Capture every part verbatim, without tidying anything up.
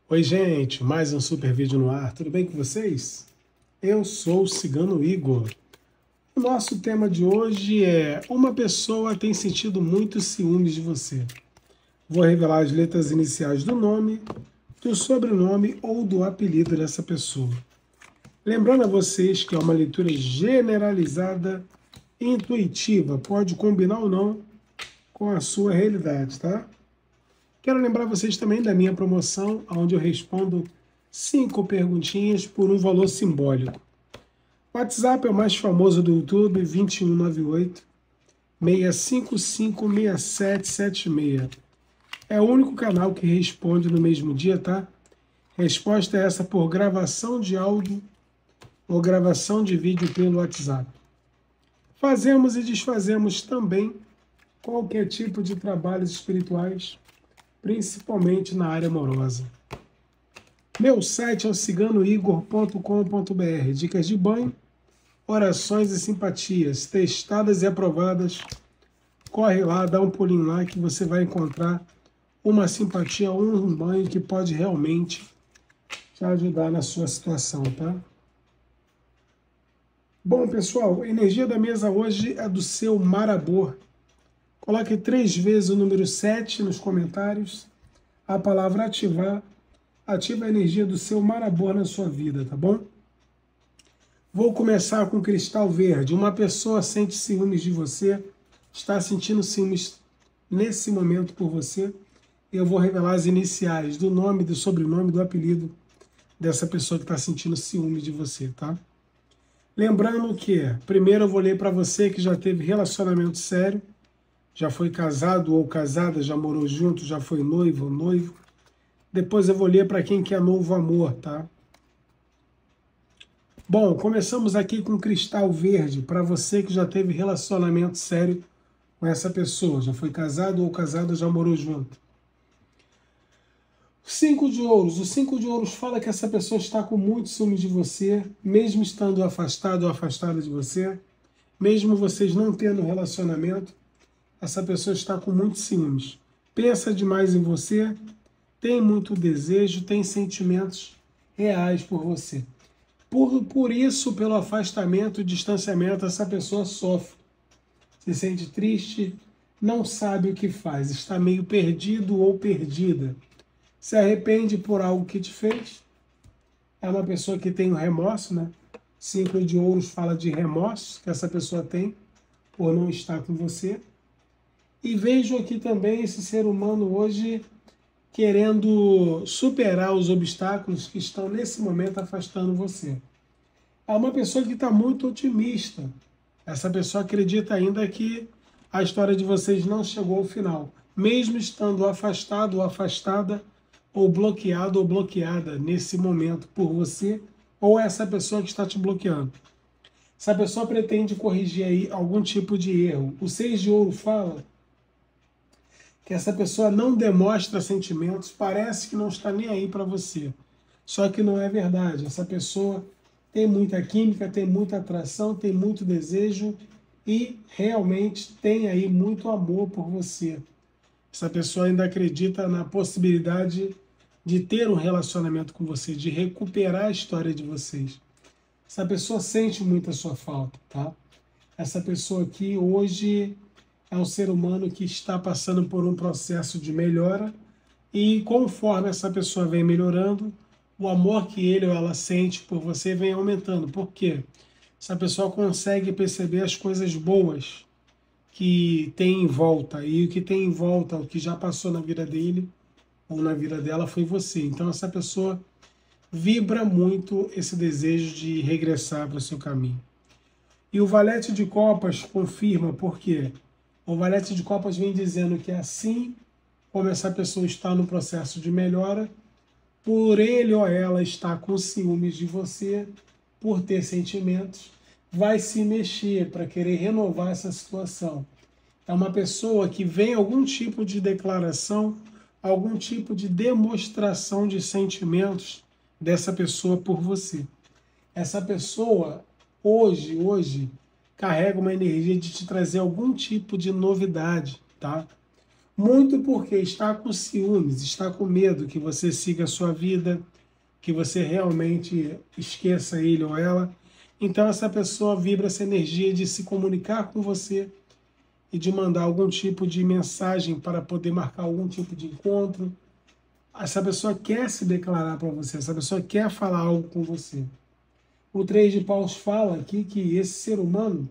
Oi, gente, mais um super vídeo no ar, tudo bem com vocês? Eu sou o Cigano Igor. O nosso tema de hoje é: uma pessoa tem sentido muitos ciúmes de você. Vou revelar as letras iniciais do nome, do sobrenome ou do apelido dessa pessoa. Lembrando a vocês que é uma leitura generalizada e intuitiva, pode combinar ou não com a sua realidade, tá? Quero lembrar vocês também da minha promoção, onde eu respondo cinco perguntinhas por um valor simbólico. O WhatsApp é o mais famoso do YouTube, dois um nove oito, seis cinco cinco, seis sete sete seis. É o único canal que responde no mesmo dia, tá? Resposta é essa por gravação de áudio ou gravação de vídeo pelo WhatsApp. Fazemos e desfazemos também qualquer tipo de trabalhos espirituais, principalmente na área amorosa. Meu site é o cigano igor ponto com ponto br. Dicas de banho, orações e simpatias, testadas e aprovadas. Corre lá, dá um pulinho lá que você vai encontrar uma simpatia ou um banho que pode realmente te ajudar na sua situação, tá? Bom, pessoal, a energia da mesa hoje é do seu Marabô. Coloque três vezes o número sete nos comentários, a palavra ativar. Ativa a energia do seu Marabô na sua vida, tá bom? Vou começar com cristal verde. Uma pessoa sente ciúmes de você, está sentindo ciúmes nesse momento por você. Eu vou revelar as iniciais do nome, do sobrenome, do apelido dessa pessoa que está sentindo ciúmes de você, tá? Lembrando que, primeiro eu vou ler para você que já teve relacionamento sério, já foi casado ou casada, já morou junto, já foi noivo ou noivo. Depois eu vou ler para quem quer novo amor, tá? Bom, começamos aqui com cristal verde, para você que já teve relacionamento sério com essa pessoa, já foi casado ou casada, já morou junto. Cinco de ouros. O cinco de ouros fala que essa pessoa está com muito ciúme de você, mesmo estando afastado ou afastada de você, mesmo vocês não tendo relacionamento, essa pessoa está com muitos ciúmes. Pensa demais em você, tem muito desejo, tem sentimentos reais por você. Por, por isso, pelo afastamento e distanciamento, essa pessoa sofre. Se sente triste, não sabe o que faz, está meio perdido ou perdida. Se arrepende por algo que te fez. É uma pessoa que tem um remorso, né? Cinco de ouros fala de remorso que essa pessoa tem por não estar com você. E vejo aqui também esse ser humano hoje querendo superar os obstáculos que estão nesse momento afastando você. É uma pessoa que está muito otimista. Essa pessoa acredita ainda que a história de vocês não chegou ao final, mesmo estando afastado ou afastada, ou bloqueado ou bloqueada nesse momento por você, ou essa pessoa que está te bloqueando. Essa pessoa pretende corrigir aí algum tipo de erro. O seis de ouro fala que essa pessoa não demonstra sentimentos, parece que não está nem aí para você. Só que não é verdade. Essa pessoa tem muita química, tem muita atração, tem muito desejo e realmente tem aí muito amor por você. Essa pessoa ainda acredita na possibilidade de ter um relacionamento com você, de recuperar a história de vocês. Essa pessoa sente muito a sua falta, tá? Essa pessoa aqui hoje é um ser humano que está passando por um processo de melhora e conforme essa pessoa vem melhorando, o amor que ele ou ela sente por você vem aumentando. Por quê? Essa pessoa consegue perceber as coisas boas que tem em volta, e o que tem em volta, o que já passou na vida dele ou na vida dela foi você. Então essa pessoa vibra muito esse desejo de regressar para o seu caminho. E o valete de copas confirma, por quê? O valete de copas vem dizendo que assim como essa pessoa está no processo de melhora, por ele ou ela estar com ciúmes de você, por ter sentimentos, vai se mexer para querer renovar essa situação. É uma pessoa que vem algum tipo de declaração, algum tipo de demonstração de sentimentos dessa pessoa por você. Essa pessoa, hoje, hoje, carrega uma energia de te trazer algum tipo de novidade, tá? Muito porque está com ciúmes, está com medo que você siga a sua vida, que você realmente esqueça ele ou ela. Então essa pessoa vibra essa energia de se comunicar com você e de mandar algum tipo de mensagem para poder marcar algum tipo de encontro. Essa pessoa quer se declarar para você, essa pessoa quer falar algo com você. O três de paus fala aqui que esse ser humano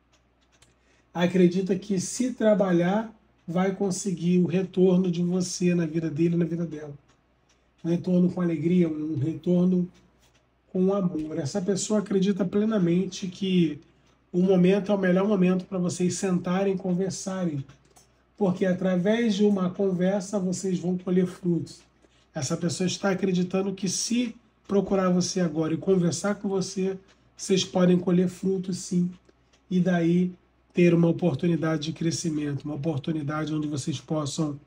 acredita que se trabalhar vai conseguir o retorno de você na vida dele e na vida dela. Um retorno com alegria, um retorno com amor. Essa pessoa acredita plenamente que o momento é o melhor momento para vocês sentarem e conversarem, porque através de uma conversa vocês vão colher frutos. Essa pessoa está acreditando que se procurar você agora e conversar com você, vocês podem colher frutos sim, e daí ter uma oportunidade de crescimento, uma oportunidade onde vocês possam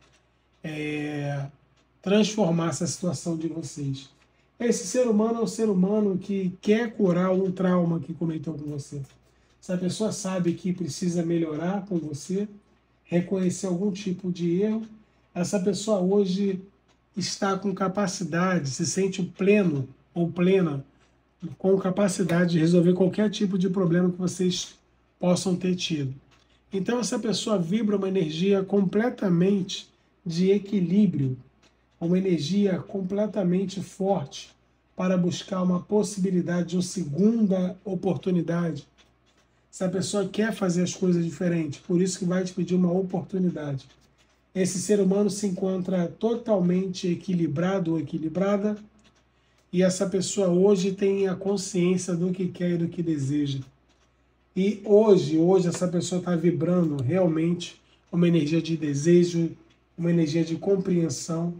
é, transformar essa situação de vocês. Esse ser humano é um ser humano que quer curar um trauma que cometeu com você. Essa pessoa sabe que precisa melhorar com você, reconhecer algum tipo de erro. Essa pessoa hoje está com capacidade, se sente pleno ou plena, com capacidade de resolver qualquer tipo de problema que vocês possam ter tido. Então essa pessoa vibra uma energia completamente de equilíbrio, uma energia completamente forte para buscar uma possibilidade de uma segunda oportunidade. Essa pessoa quer fazer as coisas diferentes, por isso que vai te pedir uma oportunidade. Esse ser humano se encontra totalmente equilibrado ou equilibrada, e essa pessoa hoje tem a consciência do que quer e do que deseja. E hoje, hoje essa pessoa está vibrando realmente uma energia de desejo, uma energia de compreensão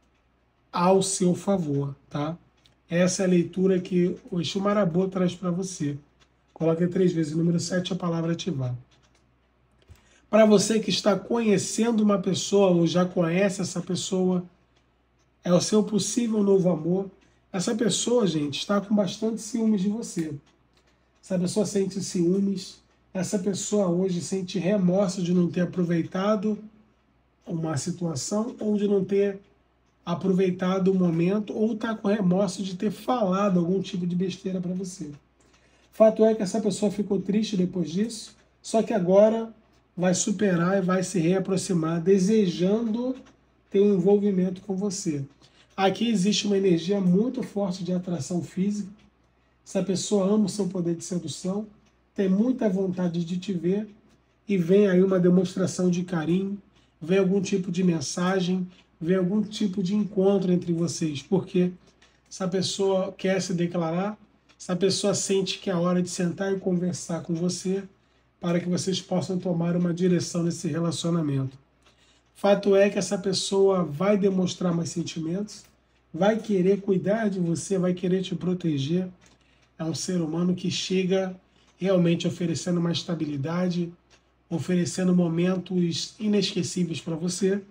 ao seu favor, tá? Essa é a leitura que o Exu Marabô traz para você. Coloque três vezes o número sete, a palavra ativar. Para você que está conhecendo uma pessoa ou já conhece essa pessoa, é o seu possível novo amor. Essa pessoa, gente, está com bastante ciúmes de você. Essa pessoa sente ciúmes, essa pessoa hoje sente remorso de não ter aproveitado uma situação ou de não ter aproveitado o momento, ou está com remorso de ter falado algum tipo de besteira para você. Fato é que essa pessoa ficou triste depois disso, só que agora vai superar e vai se reaproximar, desejando ter um envolvimento com você. Aqui existe uma energia muito forte de atração física. Essa pessoa ama o seu poder de sedução, tem muita vontade de te ver, e vem aí uma demonstração de carinho, vem algum tipo de mensagem, vem algum tipo de encontro entre vocês, porque essa pessoa quer se declarar, essa pessoa sente que é a hora de sentar e conversar com você, para que vocês possam tomar uma direção nesse relacionamento. Fato é que essa pessoa vai demonstrar mais sentimentos, vai querer cuidar de você, vai querer te proteger. É um ser humano que chega realmente oferecendo uma estabilidade, oferecendo momentos inesquecíveis para você,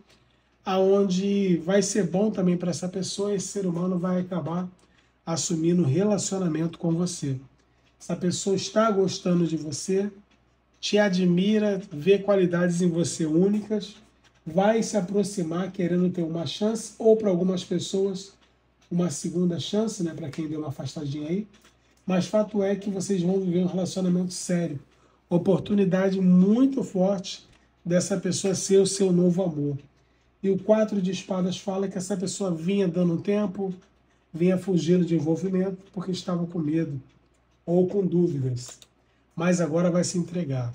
aonde vai ser bom também para essa pessoa, esse ser humano vai acabar assumindo um relacionamento com você. Essa pessoa está gostando de você, te admira, vê qualidades em você únicas, vai se aproximar querendo ter uma chance, ou para algumas pessoas, uma segunda chance, né, para quem deu uma afastadinha aí. Mas fato é que vocês vão viver um relacionamento sério. Oportunidade muito forte dessa pessoa ser o seu novo amor. E o quatro de espadas fala que essa pessoa vinha dando tempo, vinha fugindo de envolvimento porque estava com medo ou com dúvidas. Mas agora vai se entregar.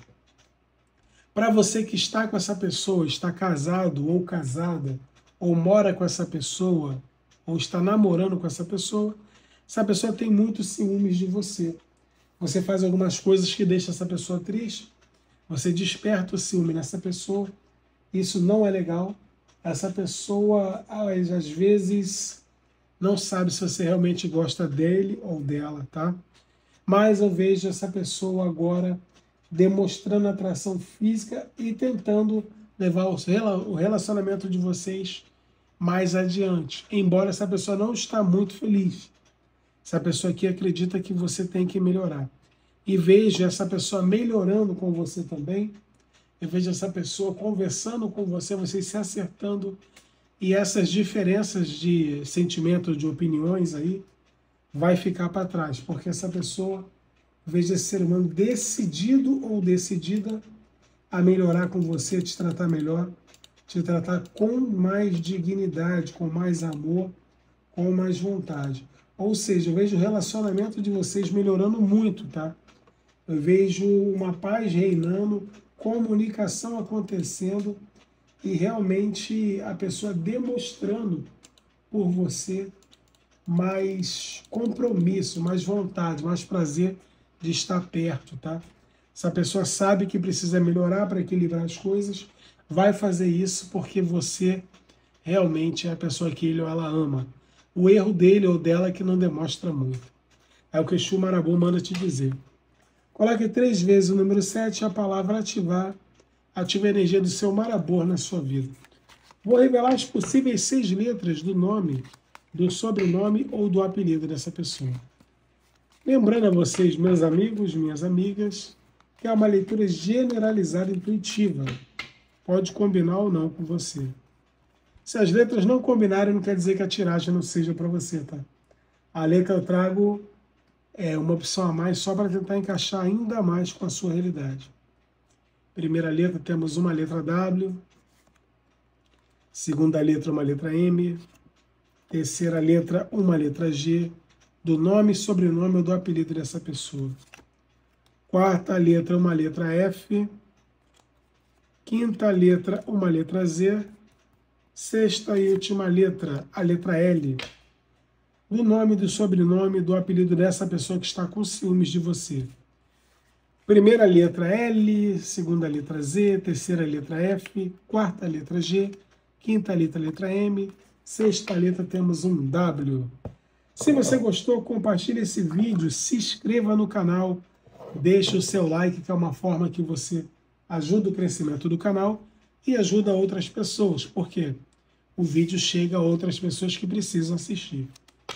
Para você que está com essa pessoa, está casado ou casada, ou mora com essa pessoa, ou está namorando com essa pessoa, essa pessoa tem muitos ciúmes de você. Você faz algumas coisas que deixam essa pessoa triste, você desperta o ciúme nessa pessoa, isso não é legal. Essa pessoa, às vezes, não sabe se você realmente gosta dele ou dela, tá? Mas eu vejo essa pessoa agora demonstrando atração física e tentando levar o relacionamento de vocês mais adiante. Embora essa pessoa não está muito feliz. Essa pessoa aqui acredita que você tem que melhorar. E vejo essa pessoa melhorando com você também, eu vejo essa pessoa conversando com você, vocês se acertando, e essas diferenças de sentimentos, de opiniões aí, vai ficar para trás, porque essa pessoa, eu vejo esse ser humano decidido ou decidida a melhorar com você, te tratar melhor, te tratar com mais dignidade, com mais amor, com mais vontade. Ou seja, eu vejo o relacionamento de vocês melhorando muito, tá? Eu vejo uma paz reinando, comunicação acontecendo e realmente a pessoa demonstrando por você mais compromisso, mais vontade, mais prazer de estar perto, tá? Essa pessoa sabe que precisa melhorar para equilibrar as coisas, vai fazer isso porque você realmente é a pessoa que ele ou ela ama. O erro dele ou dela é que não demonstra muito. É o que Exu Marabu manda te dizer. Coloque três vezes o número sete, a palavra ativar, ative a energia do seu Marabô na sua vida. Vou revelar as possíveis seis letras do nome, do sobrenome ou do apelido dessa pessoa. Lembrando a vocês, meus amigos, minhas amigas, que é uma leitura generalizada e intuitiva. Pode combinar ou não com você. Se as letras não combinarem, não quer dizer que a tiragem não seja para você, tá? A letra eu trago é uma opção a mais só para tentar encaixar ainda mais com a sua realidade. Primeira letra, temos uma letra W. Segunda letra, uma letra M. Terceira letra, uma letra G. Do nome, sobrenome ou do apelido dessa pessoa. Quarta letra, uma letra F. Quinta letra, uma letra Z. Sexta e última letra, a letra L. Do nome, do sobrenome, do apelido dessa pessoa que está com ciúmes de você. Primeira letra L, segunda letra Z, terceira letra F, quarta letra G, quinta letra, letra M, sexta letra temos um W. Se você gostou, compartilhe esse vídeo, se inscreva no canal, deixe o seu like, que é uma forma que você ajuda o crescimento do canal e ajuda outras pessoas, porque o vídeo chega a outras pessoas que precisam assistir.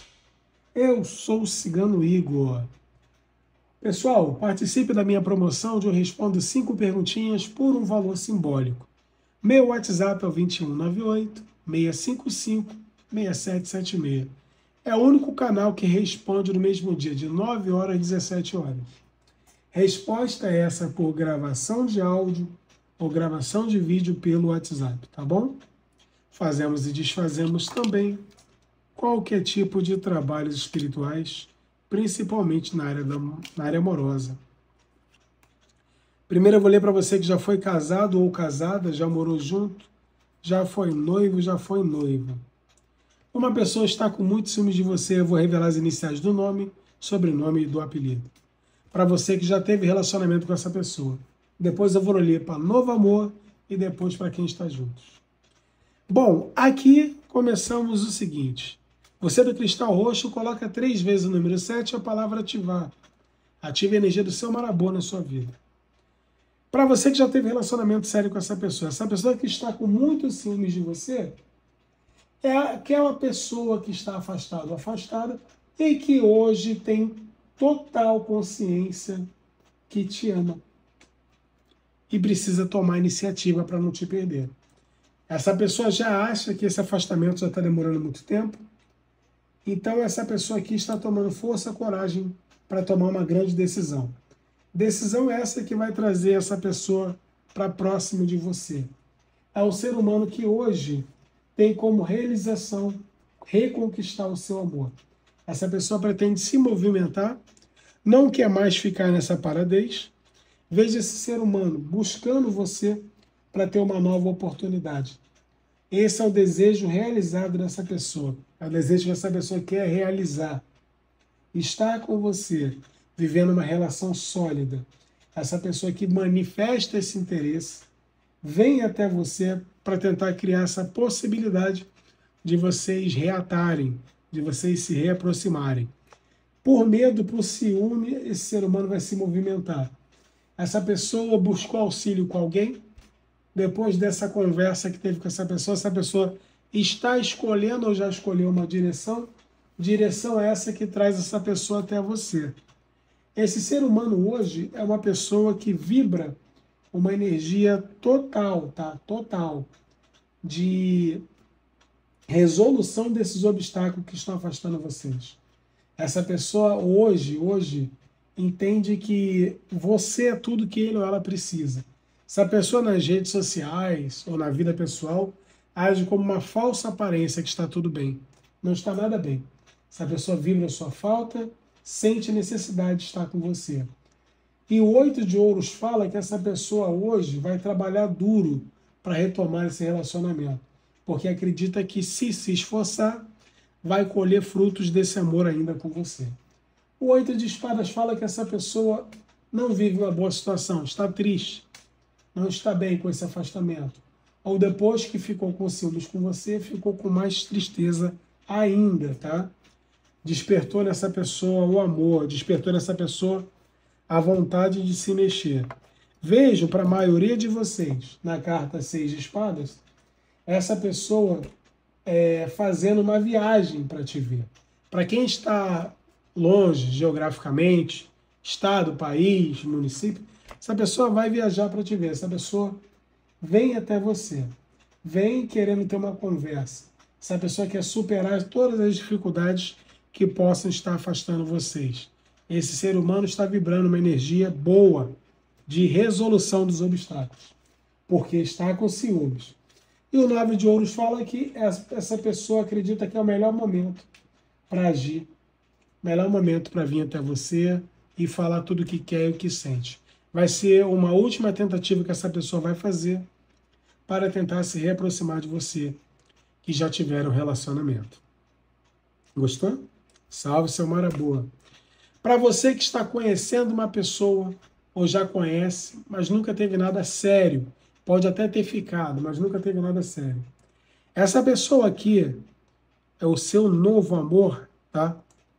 Eu sou o Cigano Igor. Pessoal, participe da minha promoção onde eu respondo cinco perguntinhas por um valor simbólico. Meu WhatsApp é o dois um nove oito, seis cinco cinco, seis sete sete seis. É o único canal que responde no mesmo dia, de nove horas às dezessete horas. Resposta é essa por gravação de áudio ou gravação de vídeo pelo WhatsApp, tá bom? Fazemos e desfazemos também qualquer tipo de trabalhos espirituais, principalmente na área, da, na área amorosa. Primeiro eu vou ler para você que já foi casado ou casada, já morou junto, já foi noivo, já foi noiva. Uma pessoa está com muitos ciúmes de você, eu vou revelar as iniciais do nome, sobrenome e do apelido. Para você que já teve relacionamento com essa pessoa. Depois eu vou ler para novo amor e depois para quem está juntos. Bom, aqui começamos o seguinte. Você do cristal roxo coloca três vezes o número sete, a palavra ativar. Ative a energia do seu Marabô na sua vida. Para você que já teve relacionamento sério com essa pessoa, essa pessoa que está com muitos ciúmes de você, é aquela pessoa que está afastada ou afastada e que hoje tem total consciência que te ama e precisa tomar iniciativa para não te perder. Essa pessoa já acha que esse afastamento já está demorando muito tempo, então essa pessoa aqui está tomando força, coragem para tomar uma grande decisão. Decisão essa que vai trazer essa pessoa para próximo de você. É um ser humano que hoje tem como realização reconquistar o seu amor. Essa pessoa pretende se movimentar, não quer mais ficar nessa paradez. Veja esse ser humano buscando você para ter uma nova oportunidade. Esse é o desejo realizado dessa pessoa. É o desejo que essa pessoa quer realizar. Estar com você, vivendo uma relação sólida. Essa pessoa que manifesta esse interesse, vem até você para tentar criar essa possibilidade de vocês reatarem, de vocês se reaproximarem. Por medo, por ciúme, esse ser humano vai se movimentar. Essa pessoa buscou auxílio com alguém. Depois dessa conversa que teve com essa pessoa, essa pessoa está escolhendo ou já escolheu uma direção. Direção essa que traz essa pessoa até você. Esse ser humano hoje é uma pessoa que vibra uma energia total, tá? Total de resolução desses obstáculos que estão afastando vocês. Essa pessoa hoje, hoje, entende que você é tudo que ele ou ela precisa. Essa pessoa nas redes sociais ou na vida pessoal age como uma falsa aparência que está tudo bem. Não está nada bem. Essa pessoa vive na sua falta, sente necessidade de estar com você. E o oito de ouros fala que essa pessoa hoje vai trabalhar duro para retomar esse relacionamento, porque acredita que se se esforçar, vai colher frutos desse amor ainda com você. O oito de espadas fala que essa pessoa não vive uma boa situação, está triste, não está bem com esse afastamento. Ou depois que ficou com ciúmes com você, ficou com mais tristeza ainda, tá? Despertou nessa pessoa o amor, despertou nessa pessoa a vontade de se mexer. Vejo para a maioria de vocês, na carta seis de espadas, essa pessoa é, fazendo uma viagem para te ver. Para quem está longe geograficamente, estado, país, município, essa pessoa vai viajar para te ver. Essa pessoa vem até você, vem querendo ter uma conversa. Essa pessoa quer superar todas as dificuldades que possam estar afastando vocês. Esse ser humano está vibrando uma energia boa de resolução dos obstáculos, porque está com ciúmes. E o nove de ouros fala que essa pessoa acredita que é o melhor momento para agir, melhor momento para vir até você e falar tudo o que quer e o que sente. Vai ser uma última tentativa que essa pessoa vai fazer para tentar se reaproximar de você, que já tiveram relacionamento. Gostou? Salve, seu Maraboa. Para você que está conhecendo uma pessoa, ou já conhece, mas nunca teve nada sério, pode até ter ficado, mas nunca teve nada sério. Essa pessoa aqui é o seu novo amor, tá?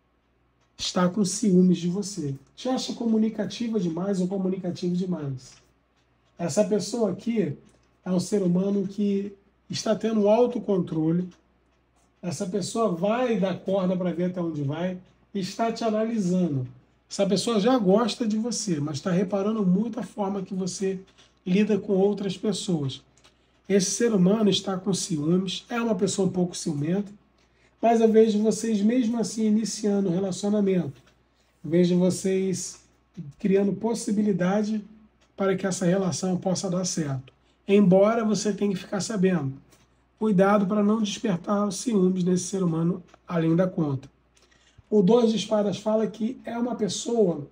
Está com ciúmes de você. Te acha comunicativa demais ou comunicativo demais. Essa pessoa aqui é um ser humano que está tendo autocontrole. Essa pessoa vai dar corda para ver até onde vai e está te analisando. Essa pessoa já gosta de você, mas está reparando muito a forma que você lida com outras pessoas. Esse ser humano está com ciúmes, é uma pessoa um pouco ciumenta, mas eu vejo vocês mesmo assim iniciando um relacionamento. Vejo vocês criando possibilidade para que essa relação possa dar certo. Embora você tenha que ficar sabendo, cuidado para não despertar os ciúmes desse ser humano além da conta. O dois de espadas fala que é uma pessoa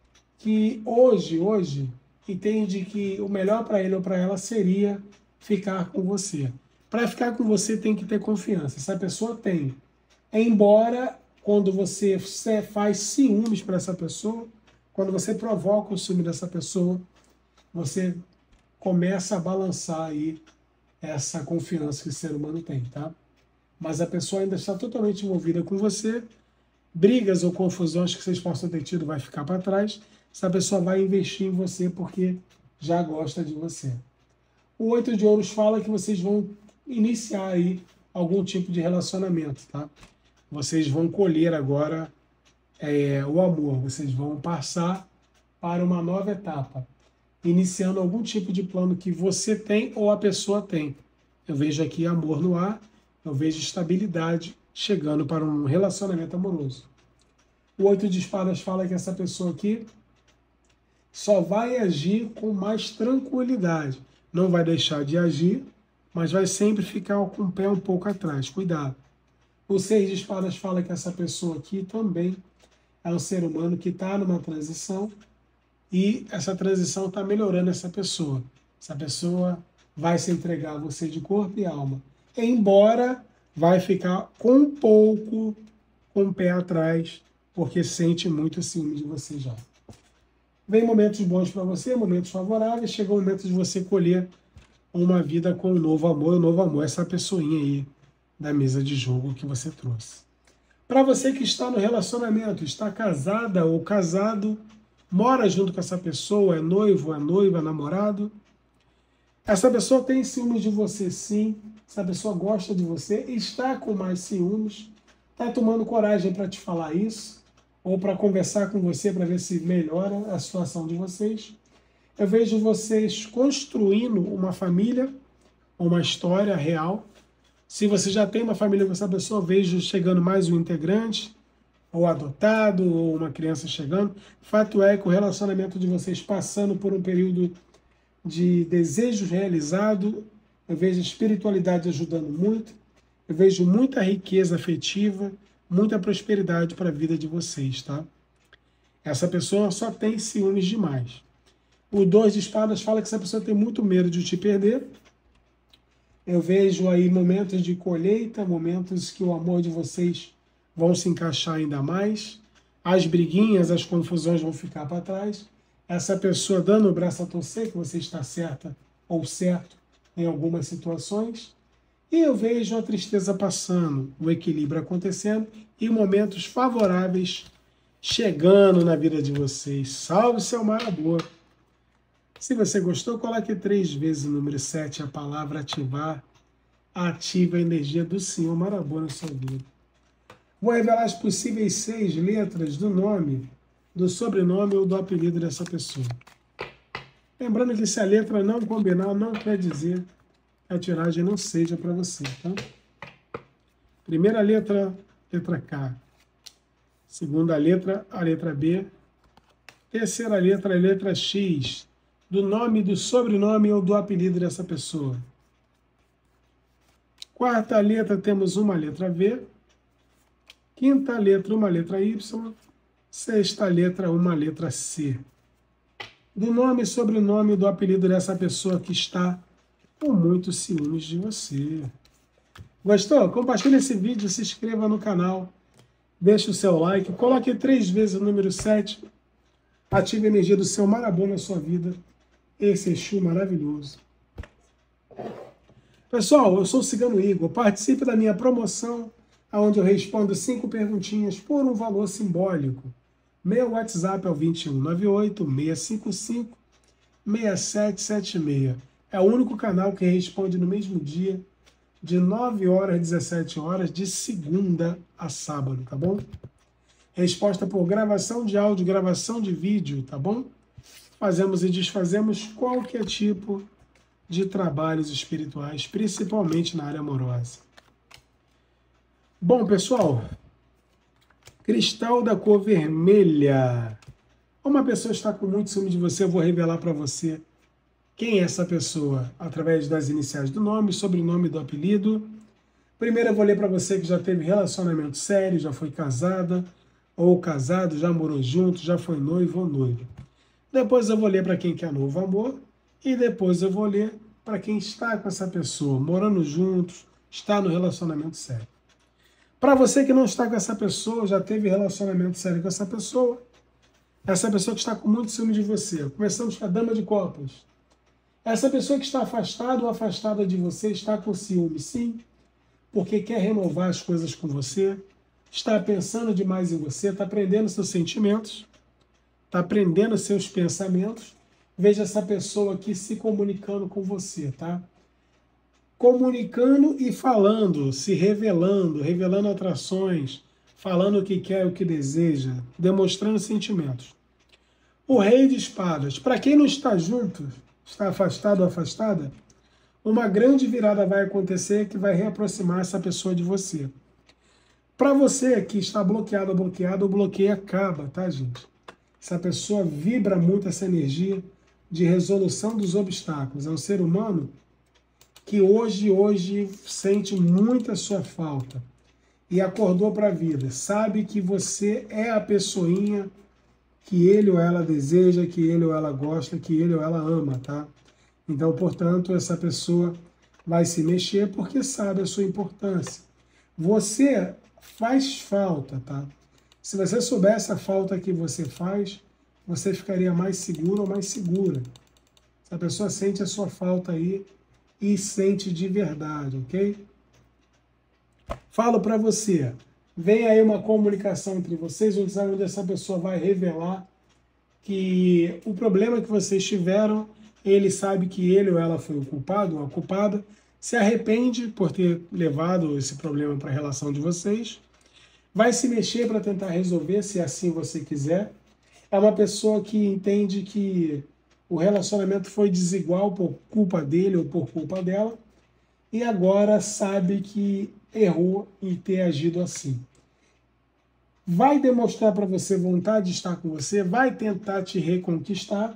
que hoje, hoje, entende que o melhor para ele ou para ela seria ficar com você. Para ficar com você tem que ter confiança. Essa pessoa tem. Embora quando você faz ciúmes para essa pessoa, quando você provoca o ciúme dessa pessoa, você começa a balançar aí essa confiança que o ser humano tem, tá? Mas a pessoa ainda está totalmente envolvida com você. Brigas ou confusões que vocês possam ter tido vai ficar para trás. Essa pessoa vai investir em você porque já gosta de você. O oito de ouros fala que vocês vão iniciar aí algum tipo de relacionamento, tá? Vocês vão colher agora é, o amor. Vocês vão passar para uma nova etapa, iniciando algum tipo de plano que você tem ou a pessoa tem. Eu vejo aqui amor no ar, eu vejo estabilidade chegando para um relacionamento amoroso. O oito de espadas fala que essa pessoa aqui só vai agir com mais tranquilidade. Não vai deixar de agir, mas vai sempre ficar com o pé um pouco atrás. Cuidado. O seis de espadas fala que essa pessoa aqui também é um ser humano que está numa transição e essa transição está melhorando essa pessoa. Essa pessoa vai se entregar a você de corpo e alma. Embora vai ficar com um pouco com o pé atrás, porque sente muito ciúme de você já. Vem momentos bons para você, momentos favoráveis, chegou o momento de você colher uma vida com um novo amor, um novo amor, essa pessoinha aí da mesa de jogo que você trouxe. Para você que está no relacionamento, está casada ou casado, mora junto com essa pessoa, é noivo, é noiva, é namorado, essa pessoa tem ciúmes de você sim, essa pessoa gosta de você, está com mais ciúmes, está tomando coragem para te falar isso, ou para conversar com você para ver se melhora a situação de vocês. Eu vejo vocês construindo uma família, uma história real. Se você já tem uma família com essa pessoa, eu vejo chegando mais um integrante, ou adotado, ou uma criança chegando. Fato é que o relacionamento de vocês passando por um período de desejos realizados, eu vejo a espiritualidade ajudando muito, eu vejo muita riqueza afetiva, muita prosperidade para a vida de vocês, tá? Essa pessoa só tem ciúmes demais. O dois de espadas fala que essa pessoa tem muito medo de te perder. Eu vejo aí momentos de colheita, momentos que o amor de vocês vão se encaixar ainda mais. As briguinhas, as confusões vão ficar para trás. Essa pessoa dando o braço a torcer, que você está certa ou certo em algumas situações. E eu vejo a tristeza passando, o equilíbrio acontecendo e momentos favoráveis chegando na vida de vocês. Salve, seu Marabô! Se você gostou, coloque três vezes o número sete, a palavra ativar. Ativa a energia do Senhor Marabô na sua vida. Vou revelar as possíveis seis letras do nome, do sobrenome ou do apelido dessa pessoa. Lembrando que se a letra não combinar, não quer dizer que a tiragem não seja para você, tá? Primeira letra, letra K. Segunda letra, a letra B. Terceira letra, a letra X, do nome, do sobrenome ou do apelido dessa pessoa. Quarta letra, temos uma letra V. Quinta letra, uma letra Y. Sexta letra, uma letra C. Do nome, sobrenome ou do apelido dessa pessoa que está com muitos ciúmes de você. Gostou? Compartilhe esse vídeo, se inscreva no canal, deixe o seu like, coloque três vezes o número sete, ative a energia do seu Marabô na sua vida. Esse Exu maravilhoso. Pessoal, eu sou o Cigano Igor. Participe da minha promoção, onde eu respondo cinco perguntinhas por um valor simbólico. Meu WhatsApp é o dois um nove oito, seis cinco cinco, seis sete sete seis. É o único canal que responde no mesmo dia, de nove horas às dezessete horas, de segunda a sábado, tá bom? Resposta por gravação de áudio, gravação de vídeo, tá bom? Fazemos e desfazemos qualquer tipo de trabalhos espirituais, principalmente na área amorosa. Bom, pessoal, cristal da cor vermelha. Uma pessoa está com muito ciúme de você, eu vou revelar para você quem é essa pessoa, através das iniciais do nome, sobrenome, do apelido. Primeiro eu vou ler para você que já teve relacionamento sério, já foi casada ou casado, já morou junto, já foi noivo ou noiva. Depois eu vou ler para quem quer novo amor e depois eu vou ler para quem está com essa pessoa, morando juntos, está no relacionamento sério. Para você que não está com essa pessoa, já teve relacionamento sério com essa pessoa, essa pessoa que está com muito ciúme de você. Começamos com a dama de copas. Essa pessoa que está afastada ou afastada de você está com ciúme, sim, porque quer renovar as coisas com você, está pensando demais em você, está prendendo seus sentimentos, está prendendo seus pensamentos. Veja essa pessoa aqui se comunicando com você, tá? Comunicando e falando, se revelando, revelando atrações, falando o que quer, o que deseja, demonstrando sentimentos. O rei de espadas, para quem não está junto, está afastado ou afastada, uma grande virada vai acontecer que vai reaproximar essa pessoa de você. Para você que está bloqueado ou bloqueado, o bloqueio acaba, tá, gente? Essa pessoa vibra muito essa energia de resolução dos obstáculos. É um ser humano que hoje, hoje sente muita sua falta e acordou para a vida. Sabe que você é a pessoinha que ele ou ela deseja, que ele ou ela gosta, que ele ou ela ama, tá? Então, portanto, essa pessoa vai se mexer porque sabe a sua importância. Você faz falta, tá? Se você soubesse a falta que você faz, você ficaria mais seguro ou mais segura. Essa pessoa sente a sua falta aí e sente de verdade, ok? Falo para você, vem aí uma comunicação entre vocês, onde essa pessoa vai revelar que o problema que vocês tiveram, ele sabe que ele ou ela foi o culpado ou a culpada, se arrepende por ter levado esse problema para a relação de vocês, vai se mexer para tentar resolver, se assim você quiser. É uma pessoa que entende que o relacionamento foi desigual por culpa dele ou por culpa dela, e agora sabe que errou em ter agido assim. Vai demonstrar para você vontade de estar com você, vai tentar te reconquistar.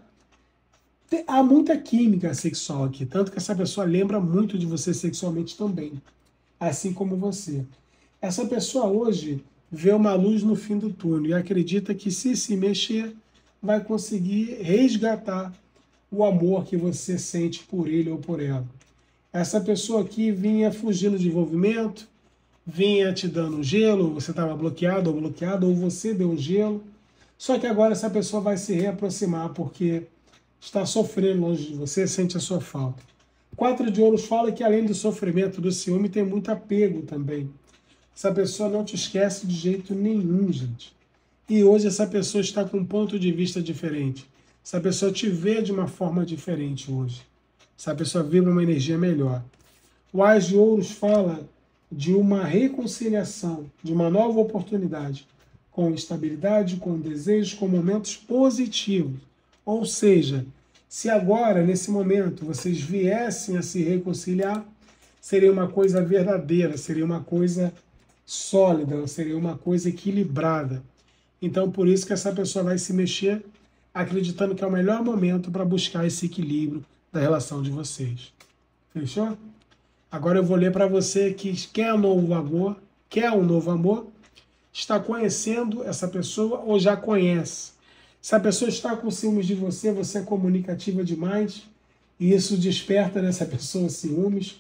Há muita química sexual aqui, tanto que essa pessoa lembra muito de você sexualmente também, assim como você. Essa pessoa hoje vê uma luz no fim do túnel e acredita que se se mexer, vai conseguir resgatar o amor que você sente por ele ou por ela. Essa pessoa aqui vinha fugindo de envolvimento, vinha te dando um gelo, você estava bloqueado ou bloqueado, ou você deu um gelo. Só que agora essa pessoa vai se reaproximar porque está sofrendo longe de você, sente a sua falta. Quatro de ouros fala que além do sofrimento, do ciúme, tem muito apego também. Essa pessoa não te esquece de jeito nenhum, gente. E hoje essa pessoa está com um ponto de vista diferente. Essa pessoa te vê de uma forma diferente hoje. Essa pessoa vibra uma energia melhor. O Ás de Ouros fala de uma reconciliação, de uma nova oportunidade, com estabilidade, com desejos, com momentos positivos. Ou seja, se agora, nesse momento, vocês viessem a se reconciliar, seria uma coisa verdadeira, seria uma coisa sólida, seria uma coisa equilibrada. Então, por isso que essa pessoa vai se mexer, acreditando que é o melhor momento para buscar esse equilíbrio da relação de vocês. Fechou? Agora eu vou ler para você que quer um novo amor, quer um novo amor, está conhecendo essa pessoa ou já conhece. Se a pessoa está com ciúmes de você, você é comunicativa demais, e isso desperta nessa pessoa ciúmes,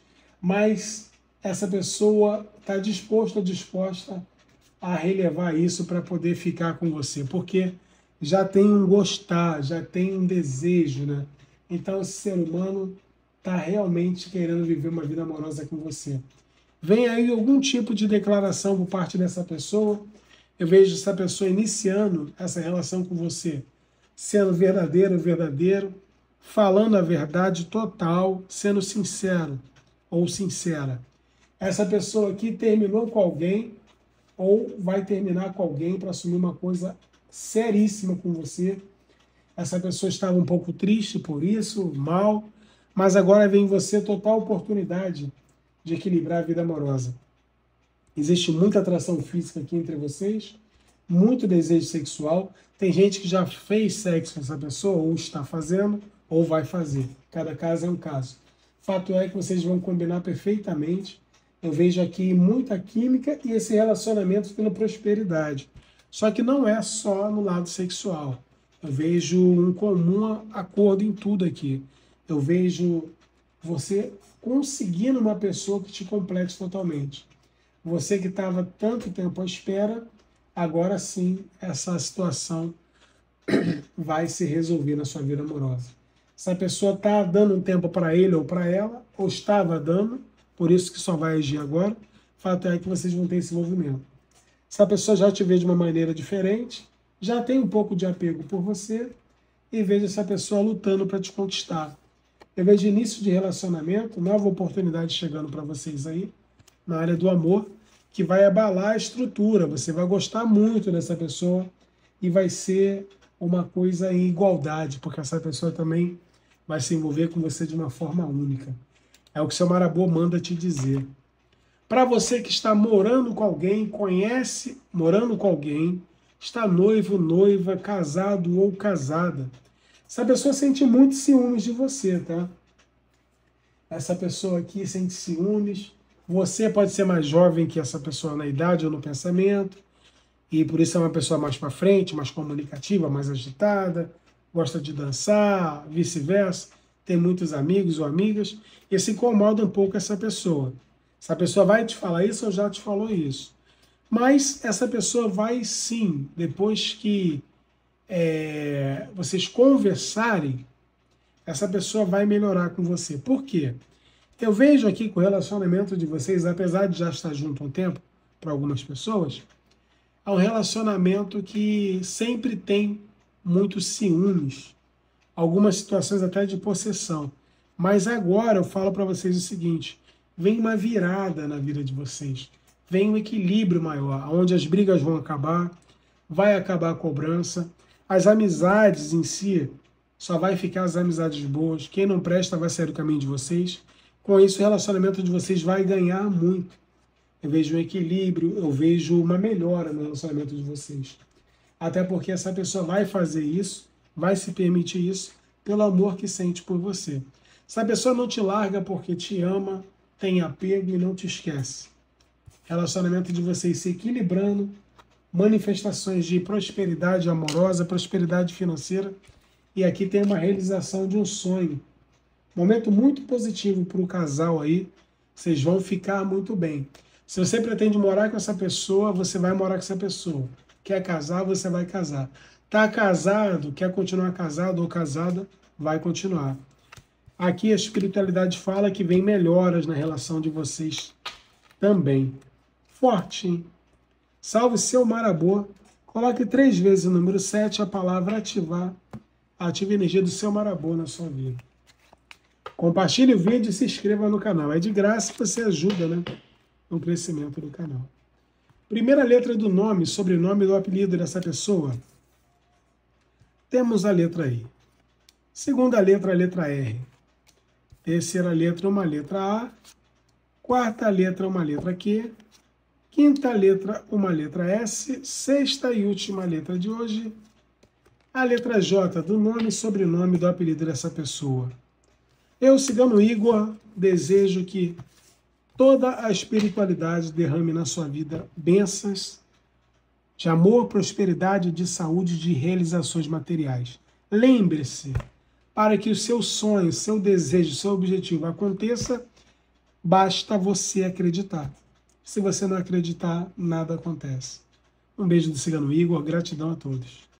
mas essa pessoa está disposta ou disposta a relevar isso para poder ficar com você, porque já tem um gostar, já tem um desejo, né? Então esse ser humano está realmente querendo viver uma vida amorosa com você. Vem aí algum tipo de declaração por parte dessa pessoa. Eu vejo essa pessoa iniciando essa relação com você, sendo verdadeiro, verdadeiro, falando a verdade total, sendo sincero ou sincera. Essa pessoa aqui terminou com alguém ou vai terminar com alguém para assumir uma coisa seríssima com você. Essa pessoa estava um pouco triste por isso, mal, mas agora vem em você total oportunidade de equilibrar a vida amorosa. Existe muita atração física aqui entre vocês, muito desejo sexual. Tem gente que já fez sexo com essa pessoa, ou está fazendo, ou vai fazer. Cada caso é um caso. Fato é que vocês vão combinar perfeitamente. Eu vejo aqui muita química e esse relacionamento tendo prosperidade. Só que não é só no lado sexual. Eu vejo um comum acordo em tudo aqui. Eu vejo você conseguindo uma pessoa que te complete totalmente. Você que estava tanto tempo à espera, agora sim essa situação vai se resolver na sua vida amorosa. Essa pessoa está dando um tempo para ele ou para ela, ou estava dando, por isso que só vai agir agora. Fato é que vocês vão ter esse envolvimento. Essa pessoa já te vê de uma maneira diferente, já tem um pouco de apego por você, e vejo essa pessoa lutando para te conquistar. Eu vejo início de relacionamento, nova oportunidade chegando para vocês aí, na área do amor, que vai abalar a estrutura. Você vai gostar muito dessa pessoa e vai ser uma coisa em igualdade, porque essa pessoa também vai se envolver com você de uma forma única. É o que seu Marabô manda te dizer. Para você que está morando com alguém, conhece, morando com alguém, está noivo, noiva, casado ou casada, essa pessoa sente muito ciúmes de você, tá? Essa pessoa aqui sente ciúmes. Você pode ser mais jovem que essa pessoa na idade ou no pensamento, e por isso é uma pessoa mais para frente, mais comunicativa, mais agitada, gosta de dançar, vice-versa, tem muitos amigos ou amigas, e se incomoda um pouco essa pessoa. Essa pessoa vai te falar isso ou já te falou isso. Mas essa pessoa vai sim, depois que é, vocês conversarem, essa pessoa vai melhorar com você. Por quê? Eu vejo aqui que o relacionamento de vocês, apesar de já estar junto há um tempo, para algumas pessoas, é um relacionamento que sempre tem muitos ciúmes, algumas situações até de possessão. Mas agora eu falo para vocês o seguinte, vem uma virada na vida de vocês, vem um equilíbrio maior, onde as brigas vão acabar, vai acabar a cobrança, as amizades em si só vai ficar as amizades boas. Quem não presta vai sair do caminho de vocês. Com isso, o relacionamento de vocês vai ganhar muito. Eu vejo um equilíbrio, eu vejo uma melhora no relacionamento de vocês. Até porque essa pessoa vai fazer isso, vai se permitir isso, pelo amor que sente por você. Essa pessoa não te larga porque te ama, tem apego e não te esquece. Relacionamento de vocês se equilibrando, manifestações de prosperidade amorosa, prosperidade financeira, e aqui tem uma realização de um sonho. Momento muito positivo para o casal aí, vocês vão ficar muito bem. Se você pretende morar com essa pessoa, você vai morar com essa pessoa. Quer casar, você vai casar. Tá casado, quer continuar casado ou casada, vai continuar. Aqui a espiritualidade fala que vem melhoras na relação de vocês também. Forte, hein? Salve seu Marabô. Coloque três vezes o número sete, a palavra ativar. Ative a energia do seu Marabô na sua vida. Compartilhe o vídeo e se inscreva no canal. É de graça e você ajuda, né, no crescimento do canal. Primeira letra do nome, sobrenome do apelido dessa pessoa. Temos a letra I. Segunda letra, a letra R. Terceira letra, uma letra A. Quarta letra, uma letra Q. Quinta letra, uma letra S. Sexta e última letra de hoje, a letra J do nome e sobrenome do apelido dessa pessoa. Eu, Cigano Igor, desejo que toda a espiritualidade derrame na sua vida bênçãos de amor, prosperidade, de saúde, de realizações materiais. Lembre-se, para que o seu sonho, seu desejo, seu objetivo aconteça, basta você acreditar. Se você não acreditar, nada acontece. Um beijo do Cigano Igor, gratidão a todos.